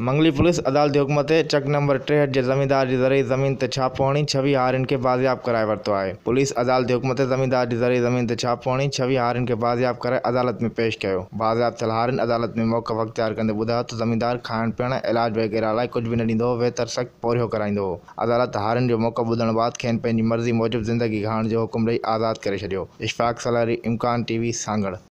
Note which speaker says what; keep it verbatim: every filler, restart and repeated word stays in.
Speaker 1: मंगली पुलिस अदालती हुक्म ते चक नंबर टेहठि जे ज़मींदार जी ज़रई ज़मीन ते छापो हणी छवीह हारियुनि खे बाज़ियाब कराए वरितो आहे। पुलिस अदालती हुक्म ते ज़मींदार जी ज़रई ज़मीन ते छापो हणी छवीह हारियुनि खे बाज़ियाब कराए अदालत में पेश कयो। बाज़ियाब थियल हारियुनि अदालत में मौक़िफ़ अख़्तियार कंदे ॿुधायो त ज़मींदार खाइण पीअण इलाज वग़ैरह लाइ कुझु बि न ॾींदो हो, वेतर सख़्तु पोरियो कराईंदो हो। अदालत हारियुनि जो मौक़िफ़ ॿुधण बैदि खेनि पंहिंजी मर्ज़ी मूजिबि ज़िंदगी गहाइण जो हुकुम ॾेई आज़ादु करे छॾियो। इशफ़ाक़ सलारी, इम्कान टीवी, सांगड़।